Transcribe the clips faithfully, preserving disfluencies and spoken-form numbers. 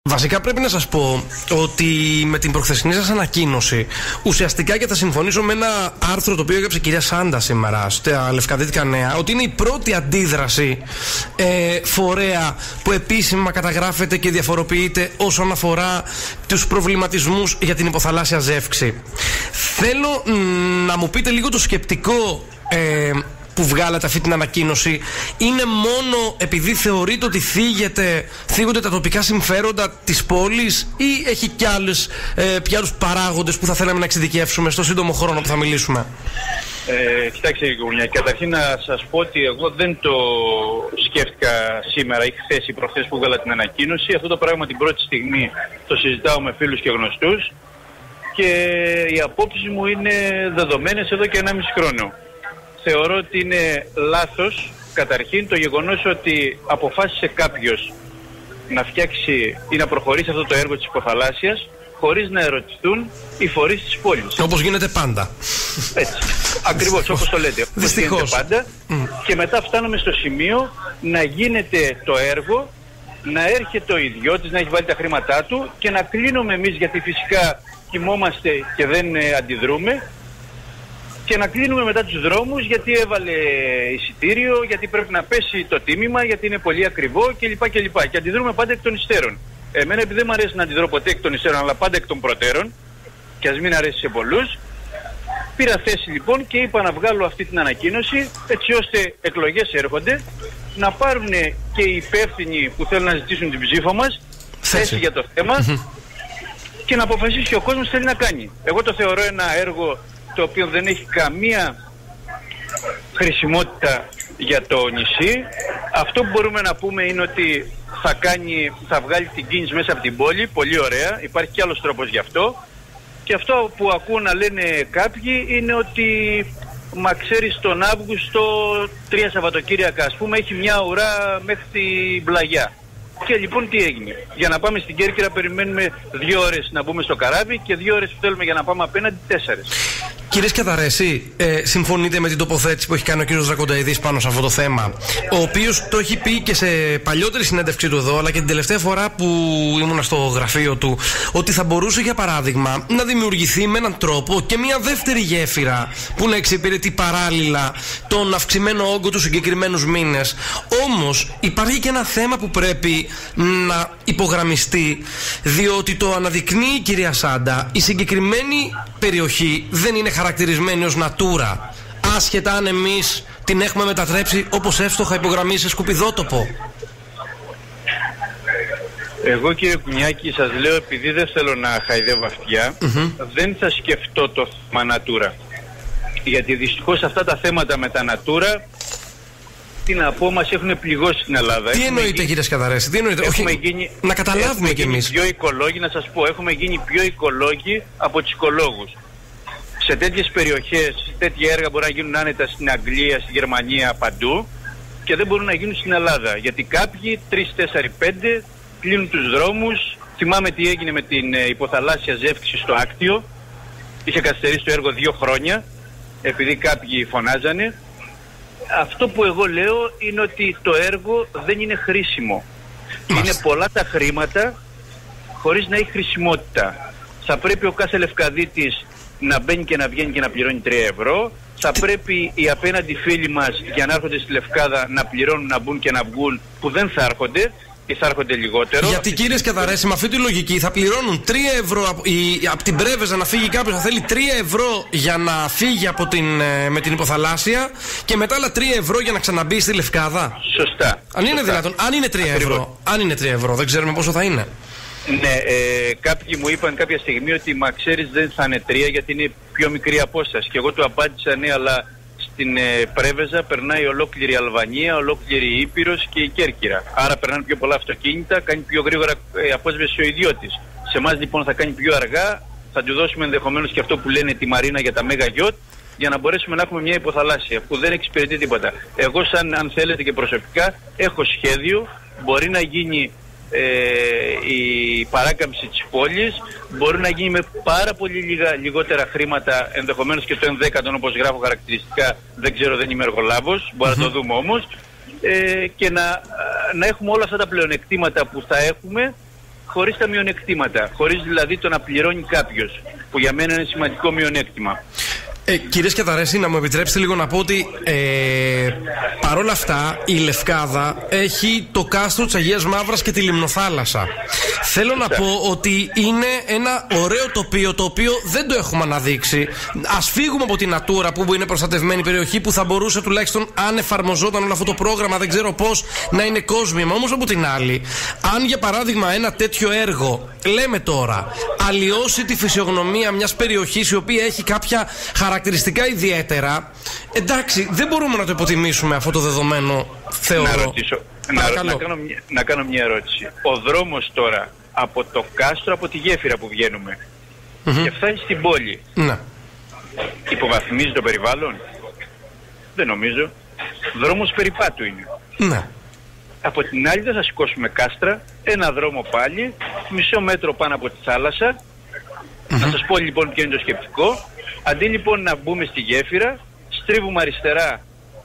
Βασικά πρέπει να σας πω ότι με την προχθεσινή σας ανακοίνωση ουσιαστικά, και θα συμφωνήσω με ένα άρθρο το οποίο έγραψε η κυρία Σάντα σήμερα στα Λευκαδυτικά Νέα, ότι είναι η πρώτη αντίδραση ε, φορέα που επίσημα καταγράφεται και διαφοροποιείται όσον αφορά τους προβληματισμούς για την υποθαλάσσια ζεύξη. Θέλω μ, να μου πείτε λίγο το σκεπτικό ε, που βγάλατε αυτή την ανακοίνωση. Είναι μόνο επειδή θεωρείτε ότι θίγεται, θίγονται τα τοπικά συμφέροντα της πόλης, ή έχει κι άλλες, ε, κι άλλους παράγοντες που θα θέλαμε να εξειδικεύσουμε στο σύντομο χρόνο που θα μιλήσουμε? Ε, κοιτάξτε, Γουνιά, καταρχήν να σας πω ότι εγώ δεν το σκέφτηκα σήμερα ή χθες ή προχθές που βγάλα την ανακοίνωση. Αυτό το πράγμα την πρώτη στιγμή το συζητάω με φίλους και γνωστούς και οι απόψεις μου είναι δεδομένες εδώ και ενάμιση χρόνο. Θεωρώ ότι είναι λάθος καταρχήν το γεγονός ότι αποφάσισε κάποιος να φτιάξει ή να προχωρήσει αυτό το έργο της υποθαλάσσιας χωρίς να ερωτηθούν οι φορείς της πόλης. Όπως γίνεται πάντα. Έτσι. Ακριβώς, όπως το λέτε. Όπως γίνεται πάντα. Mm. Και μετά φτάνουμε στο σημείο να γίνεται το έργο, να έρχεται ο ιδιώτης, να έχει βάλει τα χρήματά του και να κλείνουμε εμείς, γιατί φυσικά κοιμόμαστε και δεν ε, αντιδρούμε, και να κλείνουμε μετά τους δρόμους γιατί έβαλε εισιτήριο, γιατί πρέπει να πέσει το τίμημα, γιατί είναι πολύ ακριβό κλπ. κλπ. Και αντιδρούμε πάντα εκ των υστέρων. Εμένα, επειδή δεν μου αρέσει να αντιδρώ ποτέ εκ των υστέρων, αλλά πάντα εκ των προτέρων, και ας μην αρέσει σε πολλούς, πήρα θέση λοιπόν και είπα να βγάλω αυτή την ανακοίνωση, έτσι ώστε εκλογές έρχονται, να πάρουν και οι υπεύθυνοι που θέλουν να ζητήσουν την ψήφο μας θέση για το θέμα και να αποφασίσει και ο κόσμος τι θέλει να κάνει. Εγώ το θεωρώ ένα έργο το οποίο δεν έχει καμία χρησιμότητα για το νησί. Αυτό που μπορούμε να πούμε είναι ότι θα, κάνει, θα βγάλει την κίνηση μέσα από την πόλη, πολύ ωραία, υπάρχει κι άλλος τρόπος γι' αυτό. Και αυτό που ακούω να λένε κάποιοι είναι ότι, μα ξέρεις, τον Αύγουστο, τρία Σαββατοκύριακα ας πούμε, έχει μια ουρά μέχρι την Πλαγιά. Και λοιπόν τι έγινε? Για να πάμε στην Κέρκυρα περιμένουμε δύο ώρες να μπούμε στο καράβι και δύο ώρες που θέλουμε για να πάμε απέναντι τέσσερες. Κύριε Σκιαδαρέση, ε, συμφωνείτε με την τοποθέτηση που έχει κάνει ο κύριος Δρακονταηδής πάνω σε αυτό το θέμα, ο οποίος το έχει πει και σε παλιότερη συνέντευξή του εδώ, αλλά και την τελευταία φορά που ήμουνα στο γραφείο του, ότι θα μπορούσε για παράδειγμα να δημιουργηθεί με έναν τρόπο και μια δεύτερη γέφυρα που να εξυπηρετεί παράλληλα τον αυξημένο όγκο του συγκεκριμένους μήνες? Όμως υπάρχει και ένα θέμα που πρέπει να υπογραμμιστεί, διότι το αναδεικνύει η κυρία Σάντα, η συγκεκριμένη περιοχή δεν είναι χαρακτηρισμένη ως Natura, άσχετα αν εμείς την έχουμε μετατρέψει, όπως εύστοχα υπογραμμίσει, σε σκουπιδότοπο. Εγώ, κύριε Κουνιάκη, σας λέω, επειδή δεν θέλω να χαϊδεύω αυτιά, mm-hmm. δεν θα σκεφτώ το θέμα Natura. Γιατί δυστυχώς αυτά τα θέματα με τα Natura, τι να πω, μας έχουν πληγώσει στην Ελλάδα. Τι εννοείτε, γίνει... κύριε Σκιαδαρέση, τι εννοείτε? Όχι, γίνει... να καταλάβουμε κι εμείς. Πιο οικολόγοι, να σας πω, έχουμε γίνει πιο οικολόγοι από τους οικολόγους. Σε τέτοιες περιοχές, τέτοια έργα μπορεί να γίνουν άνετα στην Αγγλία, στη Γερμανία, παντού, και δεν μπορούν να γίνουν στην Ελλάδα. Γιατί κάποιοι, τρεις, τέσσερις, πέντε, κλείνουν τους δρόμους. Θυμάμαι τι έγινε με την ε, υποθαλάσσια ζεύξη στο Άκτιο. Είχε καθυστερήσει το έργο δύο χρόνια, επειδή κάποιοι φωνάζανε. Αυτό που εγώ λέω είναι ότι το έργο δεν είναι χρήσιμο. Μάλιστα. Είναι πολλά τα χρήματα χωρίς να έχει χρησιμότητα. Θα πρέπει ο κάθε Λευκαδίτης να μπαίνει και να βγαίνει και να πληρώνει τρία ευρώ. Θα πρέπει οι απέναντι φίλοι μας για να έρχονται στη Λευκάδα να πληρώνουν, να μπουν και να βγουν, που δεν θα έρχονται και θα έρχονται λιγότερο. Γιατί, κύριε Σκιαδαρέση, με αυτή τη λογική θα πληρώνουν τρία ευρώ από, η, από την Πρέβεζα να φύγει κάποιος, θα θέλει τρία ευρώ για να φύγει από την, με την υποθαλάσσια και μετά άλλα τρία ευρώ για να ξαναμπεί στη Λευκάδα. Σωστά. Αν Σωστά. είναι δυνατόν, αν είναι τρία ευρώ, αν είναι τρία ευρώ, δεν ξέρουμε πόσο θα είναι. Ναι, ε, κάποιοι μου είπαν κάποια στιγμή ότι μα ξέρεις δεν θα είναι τρία γιατί είναι πιο μικρή απόσταση. Και εγώ του απάντησα ναι, αλλά στην ε, Πρέβεζα περνάει ολόκληρη η Αλβανία, ολόκληρη η Ήπειρος και η Κέρκυρα. Άρα περνάνε πιο πολλά αυτοκίνητα, κάνει πιο γρήγορα ε, απόσβεση ο ιδιώτης. Σε εμάς λοιπόν θα κάνει πιο αργά, θα του δώσουμε ενδεχομένως και αυτό που λένε τη Μαρίνα για τα Μέγα Γιότ, για να μπορέσουμε να έχουμε μια υποθαλάσσια που δεν εξυπηρετεί τίποτα. Εγώ, σαν αν θέλετε και προσωπικά, έχω σχέδιο, μπορεί να γίνει Ε, η παράκαμψη της πόλης, μπορεί να γίνει με πάρα πολύ λίγα, λιγότερα χρήματα, ενδεχομένως και το ενδέκατον όπως γράφω χαρακτηριστικά, δεν ξέρω, δεν είμαι εργολάβος, μπορεί mm-hmm. να το δούμε όμως, ε, και να, να έχουμε όλα αυτά τα πλεονεκτήματα που θα έχουμε χωρίς τα μειονεκτήματα. Χωρίς δηλαδή το να πληρώνει κάποιος, που για μένα είναι σημαντικό μειονέκτημα. Ε, κύριε Σκιαδαρέση, να μου επιτρέψετε λίγο να πω ότι ε, παρόλα αυτά η Λευκάδα έχει το κάστρο της Αγίας Μαύρας και τη Λιμνοθάλασσα. Θέλω να πω ότι είναι ένα ωραίο τοπίο, το οποίο δεν το έχουμε αναδείξει. Ας φύγουμε από την Natura, που είναι προστατευμένη περιοχή, που θα μπορούσε τουλάχιστον, αν εφαρμοζόταν όλο αυτό το πρόγραμμα, δεν ξέρω πώς, να είναι κόσμημα. Όμως από την άλλη, αν για παράδειγμα ένα τέτοιο έργο, λέμε τώρα, αλλοιώσει τη φυσιογνωμία μιας περιοχής η οποία έχει κάποια χαρακτηριστικά ιδιαίτερα, εντάξει, δεν μπορούμε να το υποτιμήσουμε αυτό το δεδομένο, θεωρώ. Να ρωτήσω, να, να, κάνω μια, να κάνω μια ερώτηση. Ο δρόμος τώρα από το κάστρο, από τη γέφυρα που βγαίνουμε, mm-hmm. και φτάνει στην πόλη, ναι. υποβαθμίζει το περιβάλλον? Δεν νομίζω. Δρόμος περιπάτου είναι. Ναι. Από την άλλη δεν θα σηκώσουμε κάστρα, ένα δρόμο πάλι, μισό μέτρο πάνω από τη θάλασσα. Mm-hmm. Να σας πω λοιπόν ποιο είναι το σκεπτικό. Αντί λοιπόν να μπούμε στη γέφυρα, στρίβουμε αριστερά,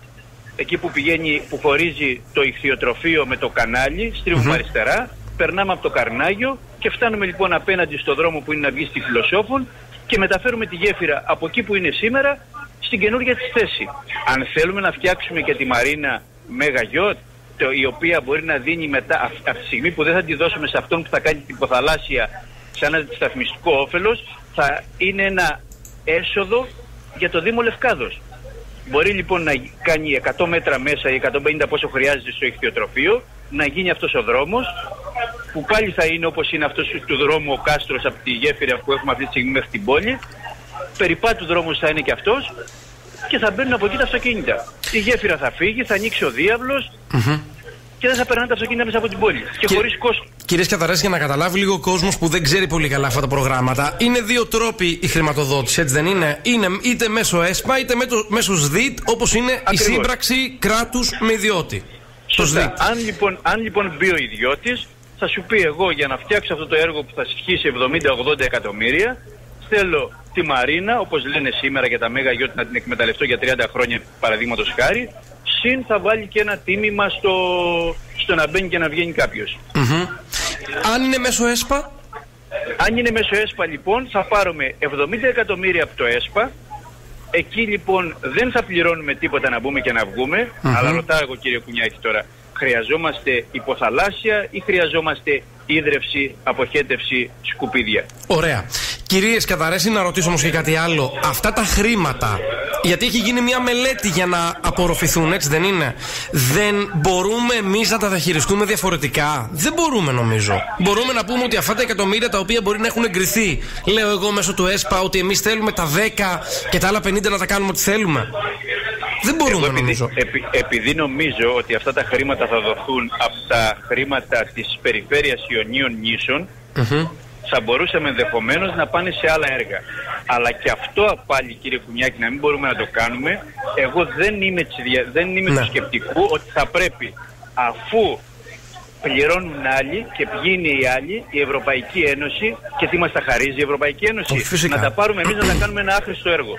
εκεί που πηγαίνει, που χωρίζει το ιχθυοτροφείο με το κανάλι, στρίβουμε mm-hmm. αριστερά, περνάμε από το Καρνάγιο και φτάνουμε λοιπόν απέναντι στο δρόμο που είναι να βγει στη Φιλοσόφων και μεταφέρουμε τη γέφυρα από εκεί που είναι σήμερα στην καινούργια της θέση. Αν θέλουμε να φτιάξουμε και τη Μαρίνα Μέγα Γιότ, η οποία μπορεί να δίνει μετά, από τη στιγμή που δεν θα τη δώσουμε σε αυτόν που θα κάνει την υποθαλάσσια σαν αντισταθμιστικό όφελος, θα είναι ένα έσοδο για το Δήμο Λευκάδος. Μπορεί λοιπόν να κάνει εκατό μέτρα μέσα ή εκατόν πενήντα πόσο χρειάζεται στο ιχθυοτροφείο, να γίνει αυτός ο δρόμος, που πάλι θα είναι όπως είναι αυτός του δρόμου ο κάστρος από τη γέφυρα που έχουμε αυτή τη στιγμή μέχρι την πόλη. Περιπάτου δρόμος θα είναι και αυτός και θα μπαίνουν από εκεί τα αυτοκίνητα. Η γέφυρα θα φύγει, θα ανοίξει ο διάβλος mm-hmm. και δεν θα περνάνε τα αυτοκίνητα μέσα από την πόλη. Και, και χωρίς κόστος. Κύριε Σκιαδαρέση, για να καταλάβει λίγο ο κόσμος που δεν ξέρει πολύ καλά αυτά τα προγράμματα, είναι δύο τρόποι η χρηματοδότηση, έτσι δεν είναι? Είναι είτε μέσω ΕΣΠΑ είτε μέσω ΣΔΙΤ, όπως είναι ακριβώς η σύμπραξη κράτους με ιδιώτη. Σωστά. Αν λοιπόν, αν λοιπόν μπει ο ιδιώτης, θα σου πει: εγώ για να φτιάξω αυτό το έργο που θα στοιχήσει εβδομήντα με ογδόντα εκατομμύρια, θέλω τη Μαρίνα, όπως λένε σήμερα για τα Μέγα Γιότ, να την εκμεταλλευτώ για τριάντα χρόνια, παραδείγματος χάρη. Συν θα βάλει και ένα τίμημα στο, στο να μπαίνει και να βγαίνει κάποιος. Mm-hmm. Αν είναι μέσω ΕΣΠΑ? Αν είναι μέσω ΕΣΠΑ λοιπόν θα πάρουμε εβδομήντα εκατομμύρια από το ΕΣΠΑ. Εκεί λοιπόν δεν θα πληρώνουμε τίποτα να μπούμε και να βγούμε. Mm-hmm. Αλλά ρωτάω εγώ, κύριε Κουνιάκη, τώρα, χρειαζόμαστε υποθαλάσσια ή χρειαζόμαστε ίδρυυση, αποχέτευση, σκουπίδια? Ωραία. Κυρίε Σκιαδαρέση, να ρωτήσω όμως και κάτι άλλο. Αυτά τα χρήματα, γιατί έχει γίνει μια μελέτη για να απορροφηθούν, έτσι δεν είναι? Δεν μπορούμε εμείς να τα διαχειριστούμε διαφορετικά? Δεν μπορούμε, νομίζω. Μπορούμε να πούμε ότι αυτά τα εκατομμύρια τα οποία μπορεί να έχουν εγκριθεί, λέω εγώ μέσω του ΕΣΠΑ, ότι εμείς θέλουμε τα δέκα και τα άλλα πενήντα να τα κάνουμε ό,τι θέλουμε? Δεν μπορούμε, επειδή, νομίζω. Επει, επειδή νομίζω ότι αυτά τα χρήματα θα δοθούν από τα χρήματα της περιφέρειας Ιωνίων νήσων, mm-hmm. θα μπορούσαμε ενδεχομένως να πάνε σε άλλα έργα. Αλλά και αυτό πάλι, κύριε Κουνιάκη, να μην μπορούμε να το κάνουμε. Εγώ δεν είμαι, δεν είμαι ναι. του σκεπτικού ότι θα πρέπει, αφού πληρώνουν άλλοι και ποιοι είναι οι άλλοι, η Ευρωπαϊκή Ένωση, και τι μας τα χαρίζει η Ευρωπαϊκή Ένωση, oh, να τα πάρουμε εμείς να τα κάνουμε ένα άχρηστο έργο.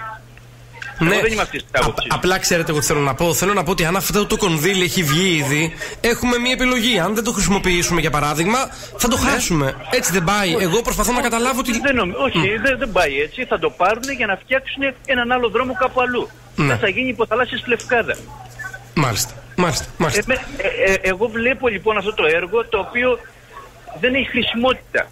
Ναι, δεν είμαι αυτή τη άποψη. Απλά ξέρετε εγώ τι θέλω να πω. Θέλω να πω ότι αν αυτό το κονδύλι έχει βγει ήδη, έχουμε μία επιλογή. Αν δεν το χρησιμοποιήσουμε, για παράδειγμα, θα το χάσουμε. Ναι. Έτσι δεν πάει? Εγώ προσπαθώ να καταλάβω ότι. Δεν νομ... Όχι, mm. δεν, δεν πάει έτσι. Θα το πάρουν για να φτιάξουν έναν άλλο δρόμο κάπου αλλού. Ναι. Θα γίνει υποθαλάσσια στη Λευκάδα. Μάλιστα. Μάλιστα. Μάλιστα. Ε, ε, ε, εγώ βλέπω λοιπόν αυτό το έργο το οποίο δεν έχει χρησιμότητα.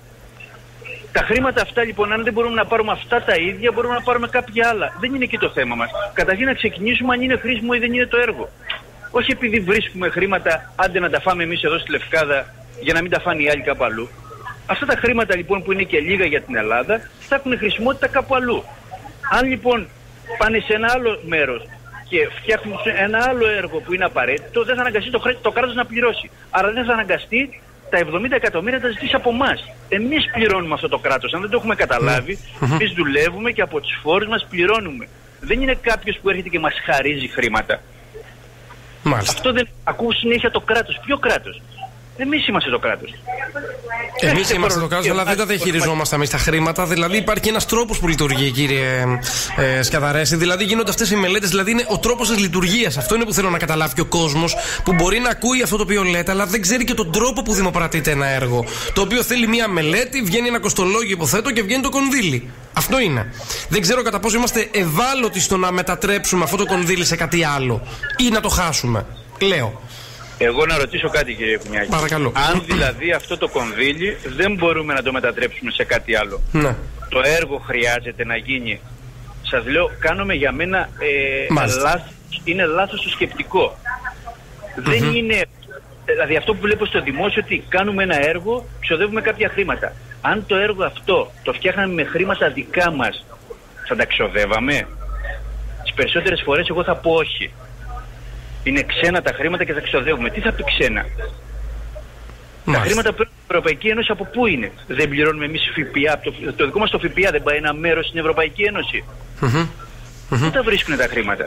Τα χρήματα αυτά λοιπόν, αν δεν μπορούμε να πάρουμε αυτά τα ίδια, μπορούμε να πάρουμε κάποια άλλα. Δεν είναι εκεί το θέμα μας. Καταρχήν να ξεκινήσουμε αν είναι χρήσιμο ή δεν είναι το έργο. Όχι επειδή βρίσκουμε χρήματα, άντε να τα φάμε εμείς εδώ στη Λευκάδα για να μην τα φάνε οι άλλοι κάπου αλλού. Αυτά τα χρήματα λοιπόν που είναι και λίγα για την Ελλάδα θα έχουν χρησιμότητα κάπου αλλού. Αν λοιπόν πάνε σε ένα άλλο μέρος και φτιάχνουν ένα άλλο έργο που είναι απαραίτητο, δεν θα αναγκαστεί το, το κράτος να πληρώσει. Άρα δεν θα αναγκαστεί τα εβδομήντα εκατομμύρια τα ζητήσει από εμάς. Εμείς πληρώνουμε αυτό το κράτος. Αν δεν το έχουμε καταλάβει, mm-hmm. εμείς δουλεύουμε και από τις φόρους μας πληρώνουμε. Δεν είναι κάποιος που έρχεται και μας χαρίζει χρήματα. Μάλιστα. Αυτό δεν ακούω συνέχεια το κράτος. Ποιο κράτος? Εμείς είμαστε το κράτος. Εμείς είμαστε το κράτος, αλλά δεν τα διαχειριζόμαστε εμείς τα χρήματα. Δηλαδή υπάρχει ένας τρόπος που λειτουργεί, κύριε ε, Σκιαδαρέση. Δηλαδή γίνονται αυτές οι μελέτες, δηλαδή είναι ο τρόπος της λειτουργίας. Αυτό είναι που θέλω να καταλάβει και ο κόσμος, που μπορεί να ακούει αυτό το οποίο λέτε, αλλά δεν ξέρει και τον τρόπο που δημοπρατείται ένα έργο. Το οποίο θέλει μία μελέτη, βγαίνει ένα κοστολόγιο, υποθέτω, και βγαίνει το κονδύλι. Αυτό είναι. Δεν ξέρω κατά πόσο είμαστε ευάλωτοι στο να μετατρέψουμε αυτό το κονδύλι σε κάτι άλλο ή να το χάσουμε. Λέω. Εγώ να ρωτήσω κάτι, κύριε Κουνιάκη. Παρακαλώ. Αν δηλαδή αυτό το κονδύλι δεν μπορούμε να το μετατρέψουμε σε κάτι άλλο. Ναι. Το έργο χρειάζεται να γίνει. Σας λέω, κάνουμε για μένα ε, λάθος, είναι λάθος το σκεπτικό. Mm-hmm. Δεν είναι, δηλαδή αυτό που βλέπω στο δημόσιο, ότι κάνουμε ένα έργο, ξοδεύουμε κάποια χρήματα. Αν το έργο αυτό το φτιάχναμε με χρήματα δικά μας, θα τα ξοδεύαμε? Τις περισσότερες φορές εγώ θα πω όχι. Είναι ξένα τα χρήματα και θα ξοδεύουμε. Τι θα πει ξένα? Μάλιστα. Τα χρήματα που η Ευρωπαϊκή Ένωση από πού είναι? Δεν πληρώνουμε εμείς ΦΠΑ. Το, το δικό μας το ΦΠΑ δεν πάει ένα μέρος στην Ευρωπαϊκή Ένωση? Mm-hmm. Πού mm-hmm. τα βρίσκουν τα χρήματα?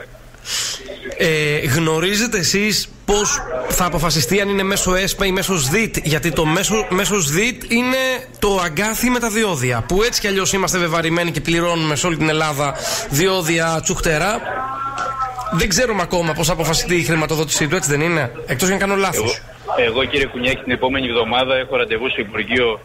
Ε, γνωρίζετε εσείς πώς θα αποφασιστεί αν είναι μέσω ΕΣΠΑ ή μέσω ΣΔΙΤ? Γιατί το μέσο, μέσω ΣΔΙΤ είναι το αγκάθι με τα διόδια, που έτσι κι αλλιώς είμαστε βεβαρημένοι και πληρώνουμε σε όλη την Ελλάδα διόδια τσουχτερά. Δεν ξέρουμε ακόμα πώς θα αποφασιστεί η χρηματοδότησή του, έτσι δεν είναι? Εκτός αν κάνω λάθος. Εγώ, εγώ κύριε Κουνιάκη, την επόμενη εβδομάδα έχω ραντεβού στο Υπουργείο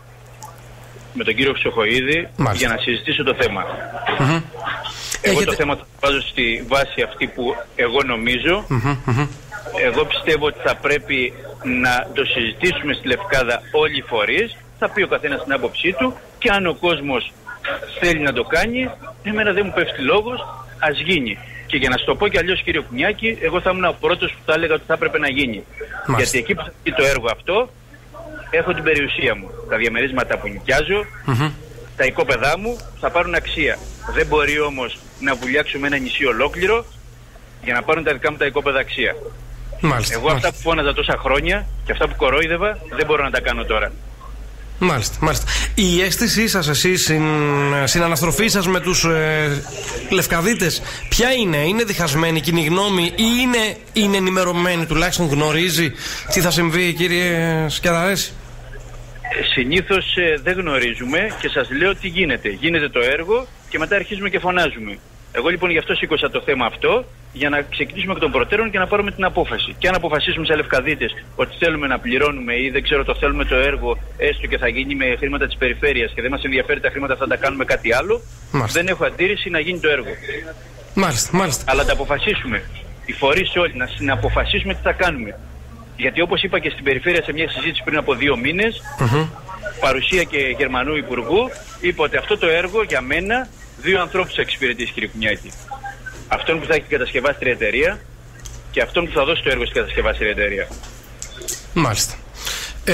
με τον κύριο Χρυσοχοΐδη για να συζητήσω το θέμα. Mm-hmm. Εγώ Έχετε... το θέμα θα το βάζω στη βάση αυτή που εγώ νομίζω. Mm-hmm, mm-hmm. Εγώ πιστεύω ότι θα πρέπει να το συζητήσουμε στη Λευκάδα όλοι οι φορείς. Θα πει ο καθένας την άποψή του και αν ο κόσμος θέλει να το κάνει, εμένα δεν μου πέφτει λόγος, ας γίνει. Και για να σου το πω και αλλιώς, κύριε Κουνιάκη, εγώ θα ήμουν ο πρώτος που θα έλεγα ότι θα έπρεπε να γίνει. Μάλιστα. Γιατί εκεί που θα γίνει το έργο αυτό, έχω την περιουσία μου. Τα διαμερίσματα που νοικιάζω, mm-hmm. τα οικόπεδά μου θα πάρουν αξία. Δεν μπορεί όμως να βουλιάξουμε ένα νησί ολόκληρο για να πάρουν τα δικά μου τα οικόπεδα αξία. Μάλιστα. Εγώ Μάλιστα. αυτά που φώναζα τόσα χρόνια και αυτά που κορόιδευα δεν μπορώ να τα κάνω τώρα. Μάλιστα, μάλιστα. Η αίσθησή σας εσείς στην, στην αναστροφή σας με τους ε, Λευκαδίτες, ποια είναι? Είναι διχασμένη κοινή γνώμη ή είναι, είναι ενημερωμένη, τουλάχιστον γνωρίζει τι θα συμβεί, κύριε Σκιαδαρέση? Συνήθως ε, δεν γνωρίζουμε και σας λέω τι γίνεται. Γίνεται το έργο και μετά αρχίζουμε και φωνάζουμε. Εγώ λοιπόν γι' αυτό σήκωσα το θέμα αυτό, για να ξεκινήσουμε εκ των προτέρων και να πάρουμε την απόφαση. Και αν αποφασίσουμε σαν Λευκαδίτες ότι θέλουμε να πληρώνουμε ή δεν ξέρω, το θέλουμε το έργο, έστω και θα γίνει με χρήματα της περιφέρειας και δεν μας ενδιαφέρει τα χρήματα, θα τα κάνουμε κάτι άλλο, μάλιστα, δεν έχω αντίρρηση να γίνει το έργο. Μάλιστα, μάλιστα. Αλλά τα αποφασίσουμε. Οι φορείς όλοι να συναποφασίσουμε τι θα κάνουμε. Γιατί όπως είπα και στην περιφέρεια σε μια συζήτηση πριν από δύο μήνες, mm-hmm. παρουσία και Γερμανού Υπουργού, είπε ότι αυτό το έργο για μένα δύο ανθρώπους εξυπηρετήσει, κύριε Κουνιάκη. Αυτόν που θα έχει κατασκευάστρια εταιρεία και αυτόν που θα δώσει το έργο στην κατασκευάστρια εταιρεία. Μάλιστα. Ε,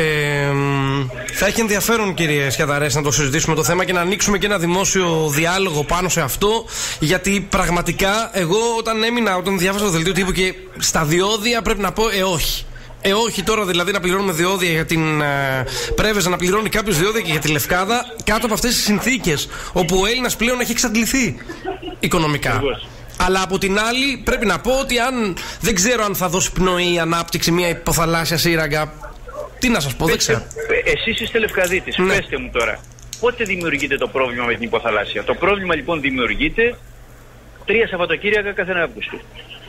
θα έχει ενδιαφέρον, κύριε Σκιαδαρέση, να το συζητήσουμε το θέμα και να ανοίξουμε και ένα δημόσιο διάλογο πάνω σε αυτό. Γιατί πραγματικά εγώ όταν έμεινα, όταν διάβασα το δελτίο τύπου και στα διόδια, πρέπει να πω ε όχι. Ε, όχι τώρα δηλαδή να πληρώνουμε διόδια για την ε, Πρέβεζα, να πληρώνει κάποιος διόδια και για τη Λευκάδα, κάτω από αυτές τις συνθήκες όπου ο Έλληνας πλέον έχει εξαντληθεί οικονομικά. Ακριβώς. Αλλά από την άλλη πρέπει να πω ότι αν δεν ξέρω αν θα δώσει πνοή η ανάπτυξη μια υποθαλάσσια σύραγγα. Τι να σας πω, δεν ξέρω. Εσείς είστε Λευκαδίτης, ναι. Πέστε μου τώρα, πότε δημιουργείται το πρόβλημα με την υποθαλάσσια? Το πρόβλημα λοιπόν δημιουργείται τρία Σαββατοκύριακα κάθε Αύγουστο.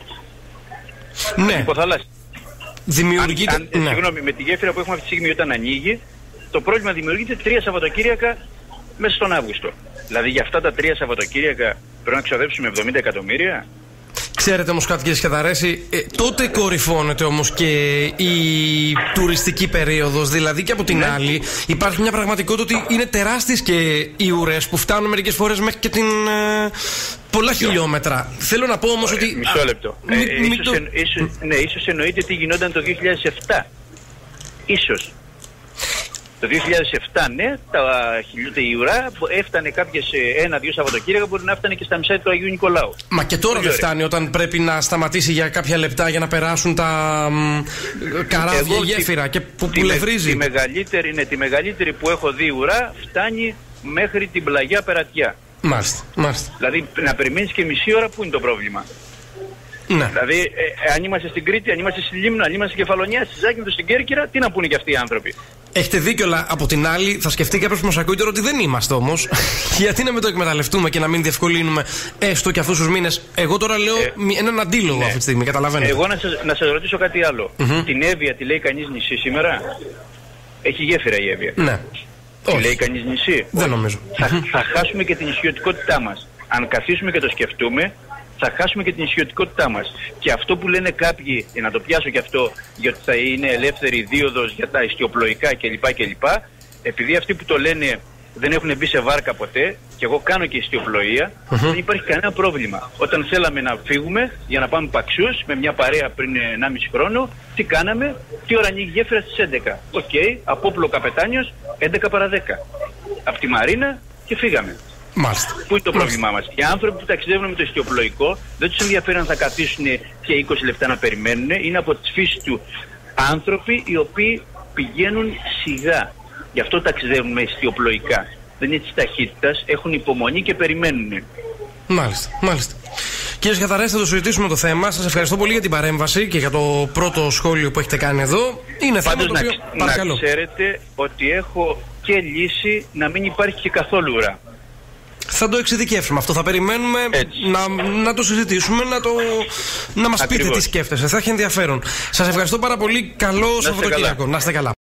Ναι. Υποθαλάσσια. Δημιουργείται. Αν, αν, ναι. Συγγνώμη, με τη γέφυρα που έχουμε αυτή τη στιγμή όταν ανοίγει, το πρόβλημα δημιουργείται τρία Σαββατοκύριακα μέσα στον Αύγουστο. Δηλαδή για αυτά τα τρία Σαββατοκύριακα πρέπει να ξοδέψουμε εβδομήντα εκατομμύρια. Ξέρετε όμως κάτι, κύριε Σκιαδαρέση, ε, τότε κορυφώνεται όμως και η τουριστική περίοδος. Δηλαδή και από την ναι. άλλη υπάρχει μια πραγματικότητα ότι είναι τεράστιες και οι ουρές που φτάνουν μερικές φορές μέχρι και την ε, πολλά χιλιόμετρα. Θέλω να πω όμως ε, ότι... Μισό λεπτό. Ε, ε, ίσως, το... εν, ίσως, ναι, ίσως εννοείται τι γινόταν το δύο χιλιάδες επτά. Ίσως. Το δύο χιλιάδες επτά, ναι, τα, η ουρά έφτανε κάποιες ένα-δύο Σαββατοκύριακα, μπορεί να έφτανε και στα μισά του Αγίου Νικολάου. Μα και τώρα δεν φτάνει όταν πρέπει να σταματήσει για κάποια λεπτά για να περάσουν τα μ, καράβια, η γέφυρα και που, που λευρίζει. Τη μεγαλύτερη, ναι, τη μεγαλύτερη που έχω δει ουρά φτάνει μέχρι την πλαγιά Περατιά. Μάλιστα, μάλιστα. Δηλαδή να περιμένεις και μισή ώρα, πού είναι το πρόβλημα? Ναι. Δηλαδή, ε, αν είμαστε στην Κρήτη, αν είμαστε στη Λίμνο, αν είμαστε στη Κεφαλονιά, στη Ζάκυνθο, στην Κέρκυρα, τι να πούνε και αυτοί οι άνθρωποι. Έχετε δίκιο, αλλά από την άλλη θα σκεφτεί κάποιο που μας ακούει τώρα ότι δεν είμαστε όμως. Γιατί να μην το εκμεταλλευτούμε και να μην διευκολύνουμε έστω και αυτούς τους μήνες. Εγώ τώρα λέω ε, έναν αντίλογο ναι. αυτή τη στιγμή, καταλαβαίνετε. Εγώ να σας, να σας ρωτήσω κάτι άλλο. Mm-hmm. Την Εύβοια τη λέει κανείς νησί σήμερα? Έχει γέφυρα η Εύβοια. Ναι. Τη Όχι. λέει κανείς νησί? Δεν νομίζω. Θα, θα χάσουμε και την ισιωτικότητά μας. Αν καθίσουμε και το σκεφτούμε, θα χάσουμε και την ισιωτικότητά μας. Και αυτό που λένε κάποιοι, για να το πιάσω και αυτό, γιατί θα είναι ελεύθερη δίωδος για τα ιστιοπλοϊκά κλπ. κλπ. Επειδή αυτοί που το λένε δεν έχουν μπει σε βάρκα ποτέ, και εγώ κάνω και ιστιοπλοεία, mm-hmm. δεν υπάρχει κανένα πρόβλημα. Όταν θέλαμε να φύγουμε για να πάμε Παξιούς με μια παρέα πριν ενάμιση χρόνο, τι κάναμε? Τι ώρα ανοίγει η γέφυρα? Στις έντεκα. Οκ, okay, Απόπλο Καπετάνιος, έντεκα παρά δέκα. Από τη Μαρίνα και φύγαμε. Μάλιστα. Πού είναι το πρόβλημά μας? Οι άνθρωποι που ταξιδεύουν με το ιστιοπλοϊκό δεν τους ενδιαφέρει αν θα καθίσουν και είκοσι λεπτά να περιμένουν. Είναι από τις φύσεις του άνθρωποι οι οποίοι πηγαίνουν σιγά. Γι' αυτό ταξιδεύουν με ιστιοπλοϊκά. Δεν είναι της ταχύτητας, έχουν υπομονή και περιμένουν. Μάλιστα, μάλιστα. Κύριε Σκιαθαρέστη, θα το συζητήσουμε το θέμα. Σας ευχαριστώ πολύ για την παρέμβαση και για το πρώτο σχόλιο που έχετε κάνει εδώ. Είναι θέμα το οποίο... να, Παρακαλώ. να ξέρετε ότι έχω και λύση να μην υπάρχει και καθόλου ουρά. Θα το εξειδικεύσουμε αυτό. Θα περιμένουμε να, να το συζητήσουμε, να, το, να μας πείτε τι σκέφτεσαι. Θα έχει ενδιαφέρον. Σας ευχαριστώ πάρα πολύ. Καλό Σαββατοκύριακο. Να είστε καλά.